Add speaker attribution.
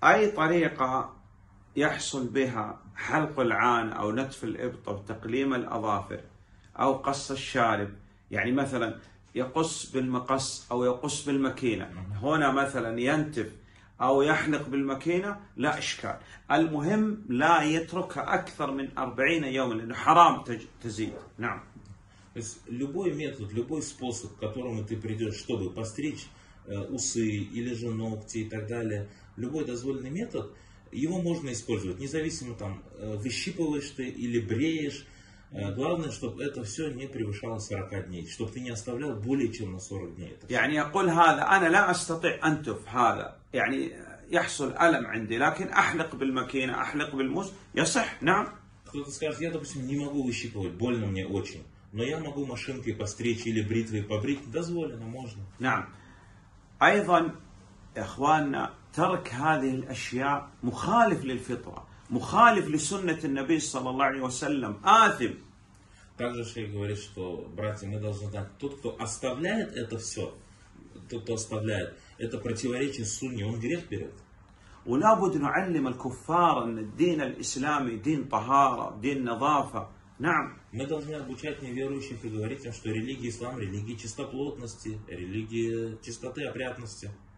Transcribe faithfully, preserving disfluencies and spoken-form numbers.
Speaker 1: أي طريقة يحصل بها حلق العانة أو نتف الإبط أو تقليم الأظافر أو قص الشارب، يعني مثلا يقص بالمقص أو يقص بالمكينة، هنا مثلا ينتف أو يحلق بالمكينة لا إشكال، المهم لا يتركها أكثر من أربعين يوما لأنه حرام تزيد. نعم.
Speaker 2: То есть любой метод, любой способ, к которому ты придешь, чтобы постричь э, усы или же ногти и так далее, любой дозволенный метод, его можно использовать, независимо там э, выщипываешь ты или бреешь. Э, главное, чтобы это все не превышало сорок дней, чтобы ты не оставлял более чем на сорок дней.
Speaker 1: يعني يقول هذا أنا لا أستطيع أنتف هذا، يعني يحصل ألم عندي لكن أحلق بالمكينة أحلق بالموس يصح. نعم.
Speaker 2: Кто-то скажет, я, допустим, не могу выщипывать, больно мне очень. Но я могу машинкой постричь или бритвой побрить, дозволено, можно.
Speaker 1: نعم. أيضا يا إخواننا ترك هذه الأشياء مخالف للفطرة، مخالف لسنة النبي صلى الله عليه وسلم، آثم.
Speaker 2: Также шейх говорит, что, братья, мы должны знать, тот, кто оставляет это все, тот, кто оставляет, это противоречие сунне, он грех берет.
Speaker 1: ولا بد نعلم الكفار أن الدين الإسلامي دين طهارة، دين نظافة. نعم.
Speaker 2: Мы должны обучать неверующих и говорить им, что религия ислам, религия чистоплотности, религия чистоты, опрятности.